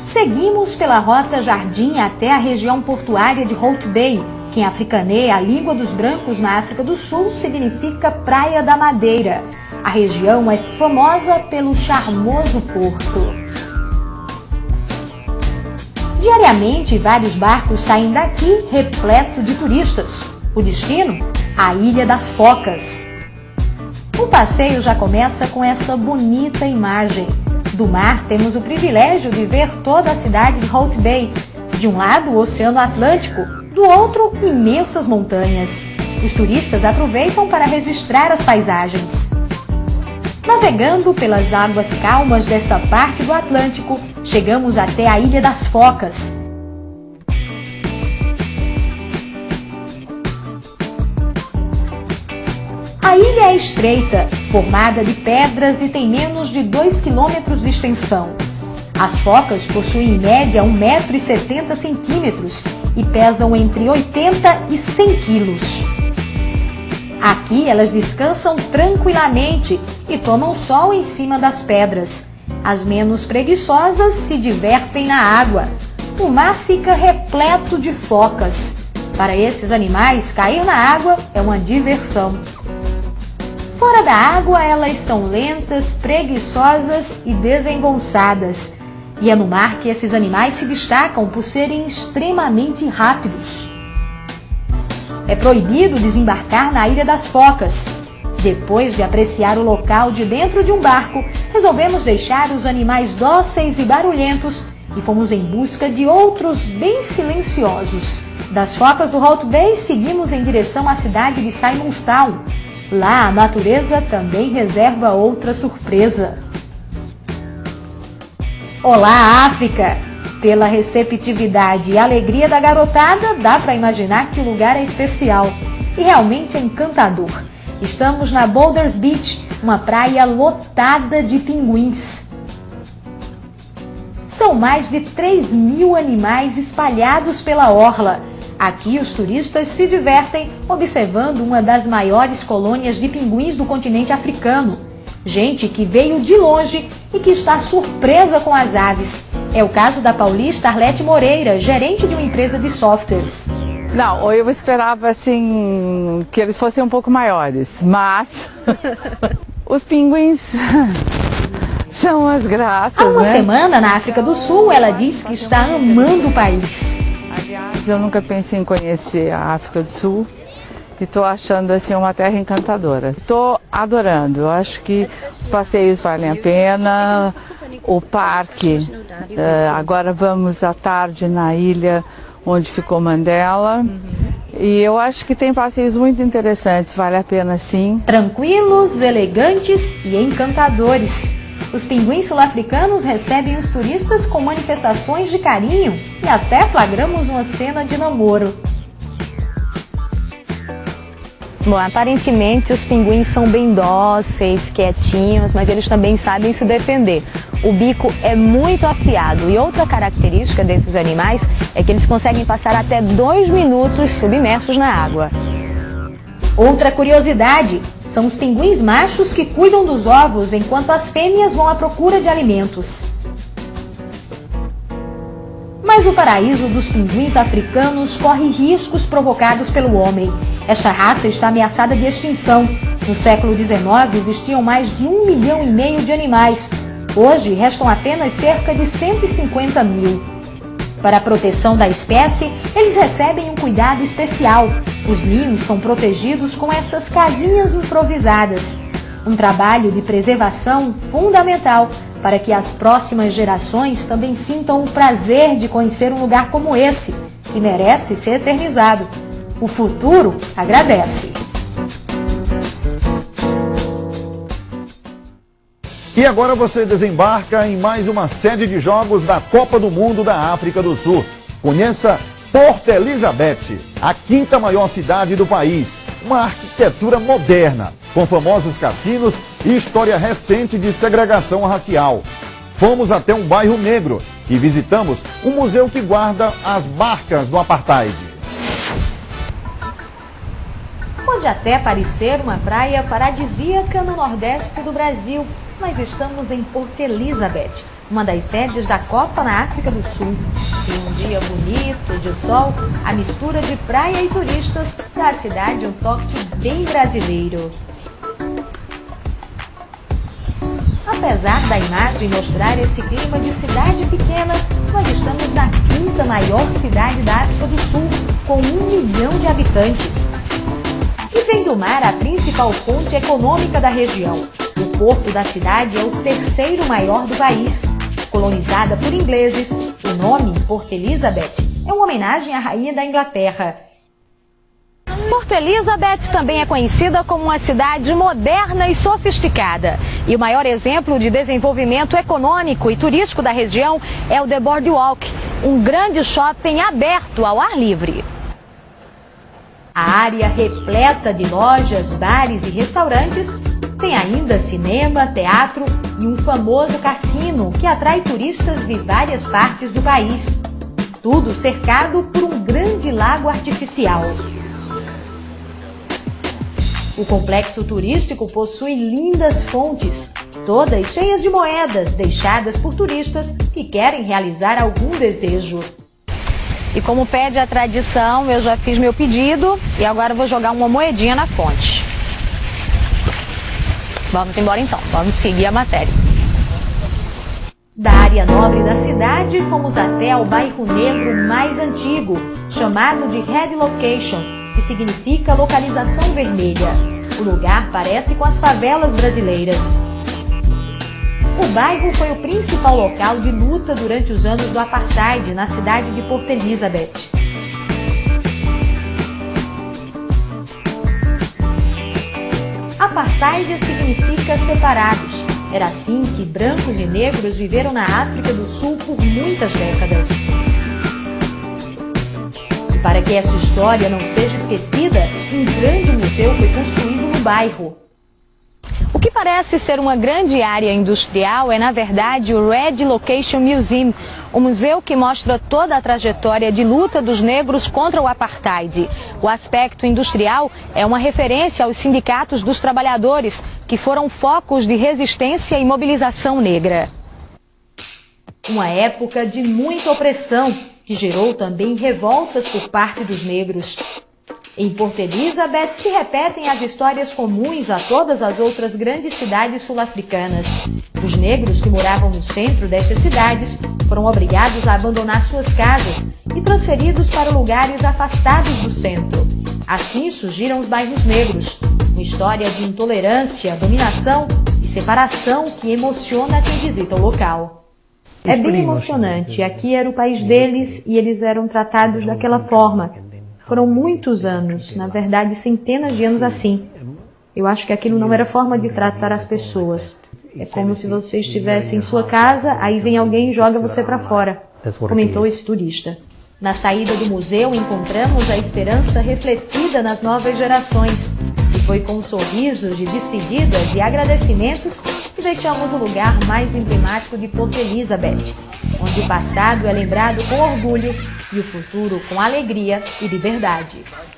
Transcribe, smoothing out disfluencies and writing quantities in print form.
Seguimos pela rota Jardim até a região portuária de Hout Bay, que em africanê, a língua dos brancos na África do Sul, significa Praia da Madeira. A região é famosa pelo charmoso porto. Diariamente, vários barcos saem daqui repleto de turistas. O destino? A Ilha das Focas. O passeio já começa com essa bonita imagem. Do mar, temos o privilégio de ver toda a cidade de Hout Bay. De um lado, o Oceano Atlântico, do outro, imensas montanhas. Os turistas aproveitam para registrar as paisagens. Navegando pelas águas calmas dessa parte do Atlântico, chegamos até a Ilha das Focas. A ilha é estreita, formada de pedras e tem menos de 2 quilômetros de extensão. As focas possuem em média 1,70 m e pesam entre 80 e 100 quilos. Aqui elas descansam tranquilamente e tomam sol em cima das pedras. As menos preguiçosas se divertem na água. O mar fica repleto de focas. Para esses animais, cair na água é uma diversão. Fora da água, elas são lentas, preguiçosas e desengonçadas. E é no mar que esses animais se destacam por serem extremamente rápidos. É proibido desembarcar na Ilha das Focas. Depois de apreciar o local de dentro de um barco, resolvemos deixar os animais dóceis e barulhentos e fomos em busca de outros bem silenciosos. Das Focas do Hout Bay, seguimos em direção à cidade de Simonstown. Lá, a natureza também reserva outra surpresa. Olá, África! Pela receptividade e alegria da garotada, dá para imaginar que o lugar é especial e realmente é encantador. Estamos na Boulders Beach, uma praia lotada de pinguins. São mais de 3.000 animais espalhados pela orla. Aqui os turistas se divertem observando uma das maiores colônias de pinguins do continente africano. Gente que veio de longe e que está surpresa com as aves. É o caso da paulista Arlete Moreira, gerente de uma empresa de softwares. Não, eu esperava assim que eles fossem um pouco maiores, mas os pinguins são as graças. Há uma semana na África do Sul, ela diz que está amando o país. Aliás, eu nunca pensei em conhecer a África do Sul e estou achando assim uma terra encantadora. Estou adorando, eu acho que os passeios valem a pena, o parque, agora vamos à tarde na ilha onde ficou Mandela. E eu acho que tem passeios muito interessantes, vale a pena sim. Tranquilos, elegantes e encantadores. Os pinguins sul-africanos recebem os turistas com manifestações de carinho e até flagramos uma cena de namoro. Bom, aparentemente os pinguins são bem dóceis, quietinhos, mas eles também sabem se defender. O bico é muito afiado e outra característica desses animais é que eles conseguem passar até 2 minutos submersos na água. Outra curiosidade, são os pinguins machos que cuidam dos ovos enquanto as fêmeas vão à procura de alimentos. Mas o paraíso dos pinguins africanos corre riscos provocados pelo homem. Esta raça está ameaçada de extinção. No século XIX existiam mais de 1,5 milhão de animais. Hoje restam apenas cerca de 150 mil. Para a proteção da espécie, eles recebem um cuidado especial. Os ninhos são protegidos com essas casinhas improvisadas. Um trabalho de preservação fundamental para que as próximas gerações também sintam o prazer de conhecer um lugar como esse, que merece ser eternizado. O futuro agradece. E agora você desembarca em mais uma sede de jogos da Copa do Mundo da África do Sul. Conheça Port Elizabeth, a 5ª maior cidade do país. Uma arquitetura moderna, com famosos cassinos e história recente de segregação racial. Fomos até um bairro negro e visitamos um museu que guarda as marcas do apartheid. Pode até parecer uma praia paradisíaca no nordeste do Brasil, mas estamos em Port Elizabeth, uma das sedes da Copa na África do Sul. E um dia bonito, de sol, a mistura de praia e turistas dá à cidade um toque bem brasileiro. Apesar da imagem mostrar esse clima de cidade pequena, nós estamos na quinta maior cidade da África do Sul, com 1 milhão de habitantes. E fez do mar a principal fonte econômica da região. O porto da cidade é o terceiro maior do país. Colonizada por ingleses, o nome Port Elizabeth é uma homenagem à rainha da Inglaterra. Port Elizabeth também é conhecida como uma cidade moderna e sofisticada. E o maior exemplo de desenvolvimento econômico e turístico da região é o The Boardwalk, um grande shopping aberto ao ar livre. A área repleta de lojas, bares e restaurantes tem ainda cinema, teatro e um famoso cassino que atrai turistas de várias partes do país. Tudo cercado por um grande lago artificial. O complexo turístico possui lindas fontes, todas cheias de moedas deixadas por turistas que querem realizar algum desejo. E como pede a tradição, eu já fiz meu pedido e agora vou jogar uma moedinha na fonte. Vamos embora então, vamos seguir a matéria. Da área nobre da cidade, fomos até ao bairro negro mais antigo, chamado de Red Location, que significa localização vermelha. O lugar parece com as favelas brasileiras. O bairro foi o principal local de luta durante os anos do Apartheid na cidade de Port Elizabeth. Apartheid significa separados. Era assim que brancos e negros viveram na África do Sul por muitas décadas. E para que essa história não seja esquecida, um grande museu foi construído no bairro. O que parece ser uma grande área industrial é, na verdade, o Red Location Museum, um museu que mostra toda a trajetória de luta dos negros contra o apartheid. O aspecto industrial é uma referência aos sindicatos dos trabalhadores, que foram focos de resistência e mobilização negra. Uma época de muita opressão, que gerou também revoltas por parte dos negros. Em Port Elizabeth se repetem as histórias comuns a todas as outras grandes cidades sul-africanas. Os negros que moravam no centro destas cidades foram obrigados a abandonar suas casas e transferidos para lugares afastados do centro. Assim surgiram os bairros negros, uma história de intolerância, dominação e separação que emociona quem visita o local. É bem emocionante. Aqui era o país deles e eles eram tratados daquela forma. Foram muitos anos, na verdade centenas de anos assim. Eu acho que aquilo não era forma de tratar as pessoas. É como se você estivesse em sua casa, aí vem alguém e joga você para fora, comentou esse turista. Na saída do museu encontramos a esperança refletida nas novas gerações. E foi com sorrisos de despedidas e agradecimentos que deixamos o lugar mais emblemático de Port Elizabeth, onde o passado é lembrado com orgulho e o futuro com alegria e liberdade.